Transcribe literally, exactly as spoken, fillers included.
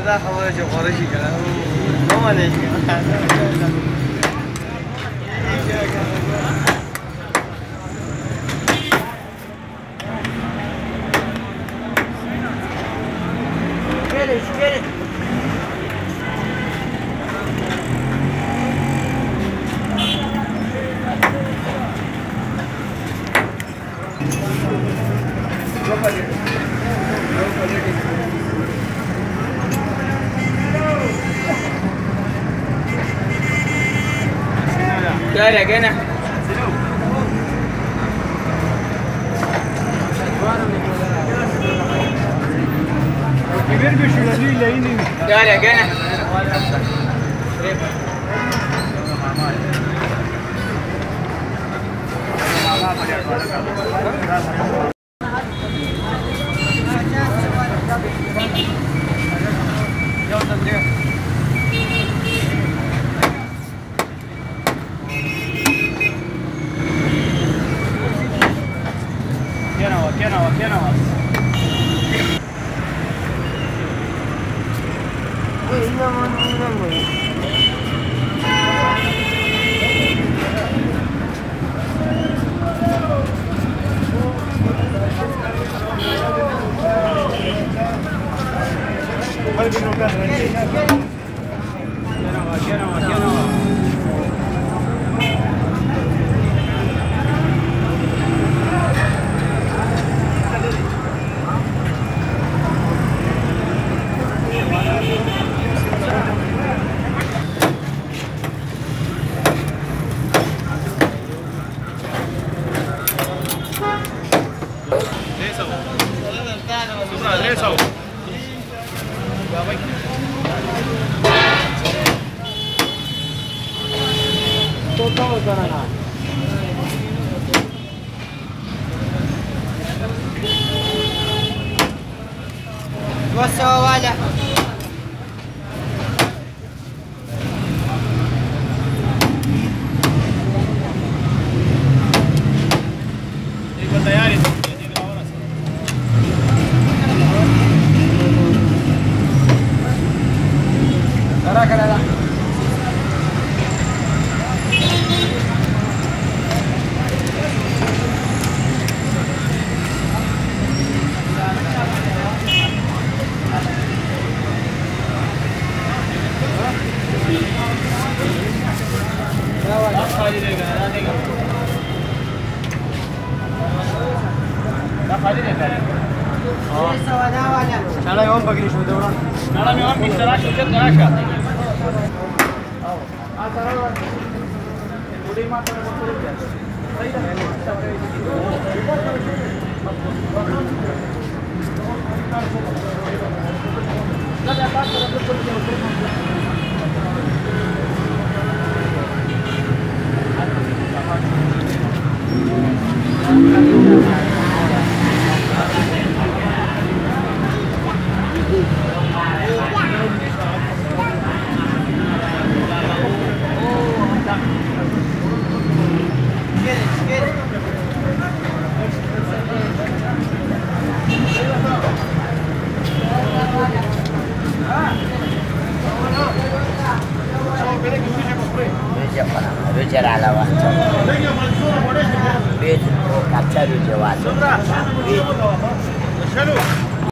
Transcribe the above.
دا خبره چې غوړه شي کنه نو باندې شي Get it, get it. क्या रह गया ना क्या रह गया ना वाला तैयार है करा करा Cara يوم بقري شو دوران cara يوم بيشترى شو كده راشه اه ترى ودي ما ترى صحيح لا لا Ruja alawa. Bid kapsa ruja waso.